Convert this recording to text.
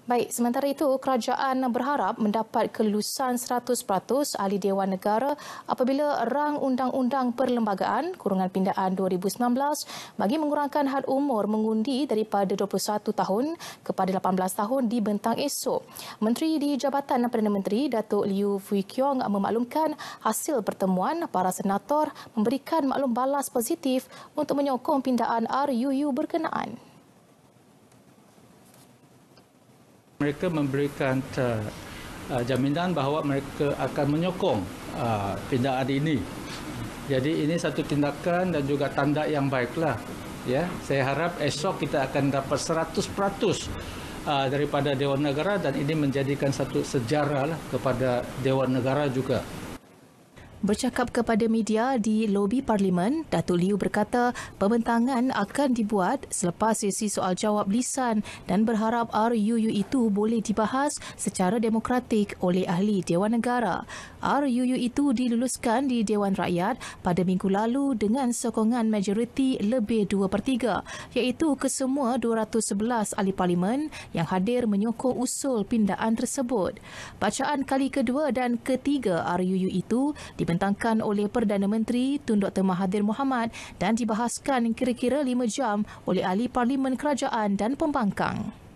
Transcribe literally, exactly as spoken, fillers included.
Baik, sementara itu kerajaan berharap mendapat kelulusan seratus peratus ahli Dewan Negara apabila rang Undang-Undang Perlembagaan Kurungan Pindaan dua ribu sembilan belas bagi mengurangkan had umur mengundi daripada dua puluh satu tahun kepada lapan belas tahun dibentang esok. Menteri di Jabatan Perdana Menteri Datuk Liew Fui Kiong memaklumkan hasil pertemuan para senator memberikan maklum balas positif untuk menyokong pindaan R U U berkenaan. Mereka memberikan uh, jaminan bahawa mereka akan menyokong uh, pindaan ini. Jadi ini satu tindakan dan juga tanda yang baiklah. Ya, saya harap esok kita akan dapat seratus peratus uh, daripada Dewan Negara dan ini menjadikan satu sejarah lah kepada Dewan Negara juga. Bercakap kepada media di lobi Parlimen, Datuk Liew berkata pembentangan akan dibuat selepas sesi soal jawab lisan dan berharap R U U itu boleh dibahas secara demokratik oleh ahli Dewan Negara. R U U itu diluluskan di Dewan Rakyat pada minggu lalu dengan sokongan majoriti lebih dua per tiga, iaitu kesemua dua ratus sebelas ahli Parlimen yang hadir menyokong usul pindaan tersebut. Bacaan kali kedua dan ketiga R U U itu dibentangkan oleh Perdana Menteri Tun Doktor Mahathir Mohamad dan dibahaskan kira-kira lima jam oleh ahli Parlimen Kerajaan dan Pembangkang.